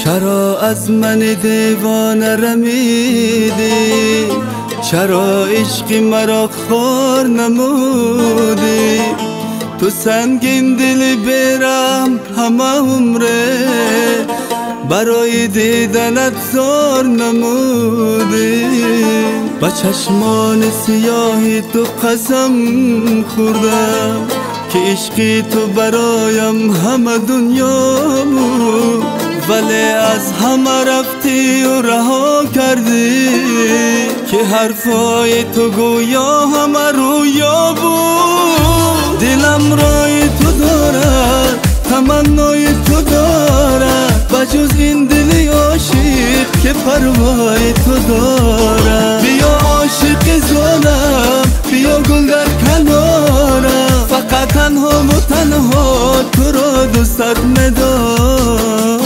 چرا از من دیوانه رمیدی؟ چرا عشقی مرا خار نمودی؟ تو سنگین دلی برم همه عمره، برای دیدنت زار نمودی. با چشمان سیاهی تو قسم خوردم که عشقی تو برایم همه دنیا بود، ولی از همه رفتی و رها کردی که حرفای تو گویا همه رویا بود. دلم رای تو دارد، تمنای تو دارد، بجز این دلی عاشق که پروای تو دارد. بیا عاشق زانم، بیا گل در کنارم، فقط تنها و تنها تو را دوستت می‌دارم.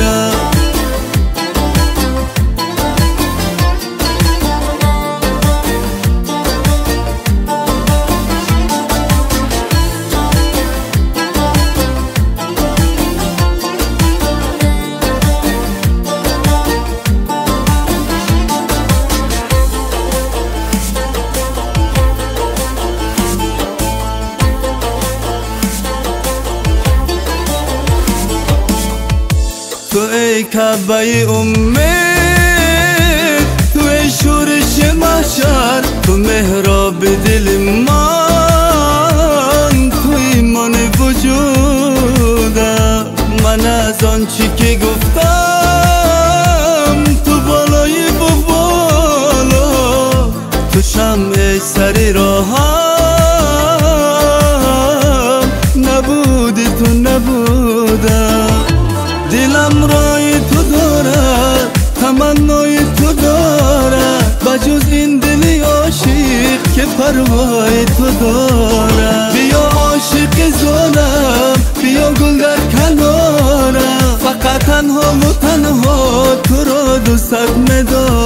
تو ای کعبه امید، تو ای شورش محشر، تو محراب دل من، تو ایمان وجودم. من از آن چی که گفتم تو بالای بالا، تو شمع سر راهم، نبودی تو نبودم. دلم رای تو دارد، تمنای تو دارد، بجز این دلی عاشق که پروای تو دارد. بیا عاشق زانم، بیا گل در کنارم، فقط تنها و تنها تو را دوستت می‌دارم.